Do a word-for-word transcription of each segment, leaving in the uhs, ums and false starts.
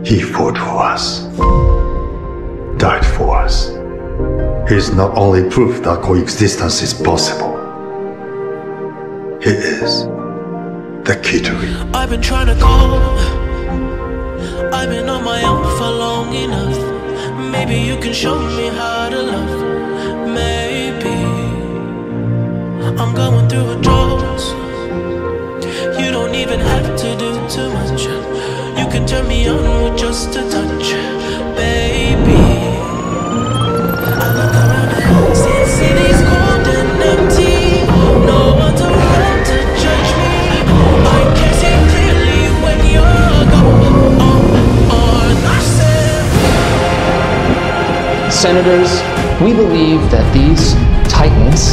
He fought for us, died for us. He is not only proof that coexistence is possible, he is the key to it. I've been trying to go, I've been on my own for long enough. Maybe you can show me how to love. Maybe I'm going through a drought. You don't even have to do too much. You can turn me on with just a touch, baby. I look around and see the city's cold and empty. No one's around to judge me. I can see clearly when you're gone. Oh, I said, Senators, we believe that these titans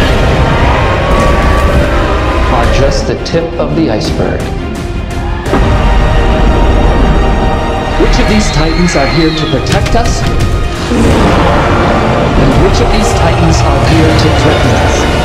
are just the tip of the iceberg. Which of these titans are here to protect us? And which of these titans are here to threaten us?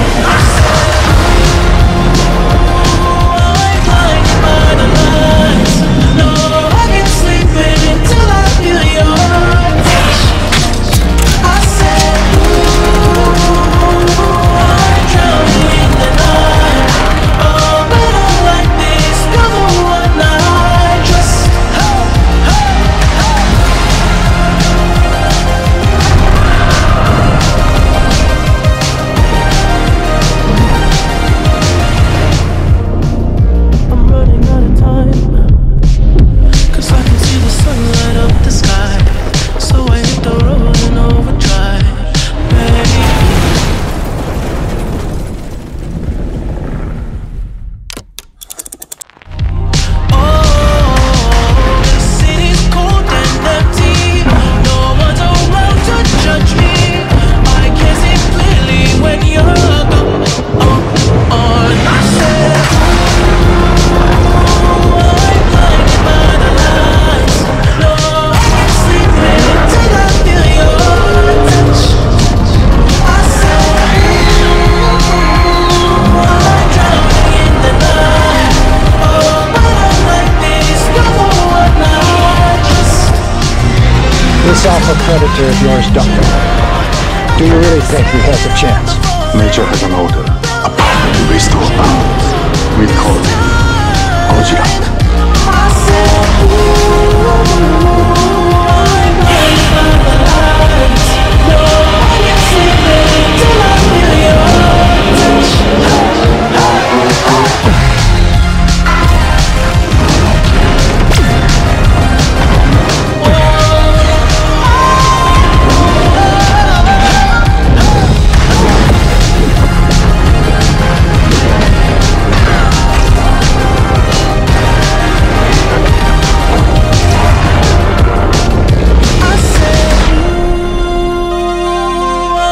This alpha predator of yours, Doctor. Do you really think he has a chance? Nature has an order, a power to restore balance. We call it Ogirat.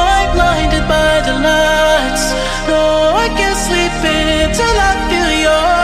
no, I can't sleep until I feel your